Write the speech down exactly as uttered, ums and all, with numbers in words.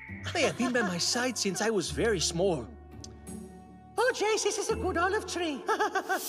They have been by my side since I was very small. Oh, Jace, this is a good olive tree.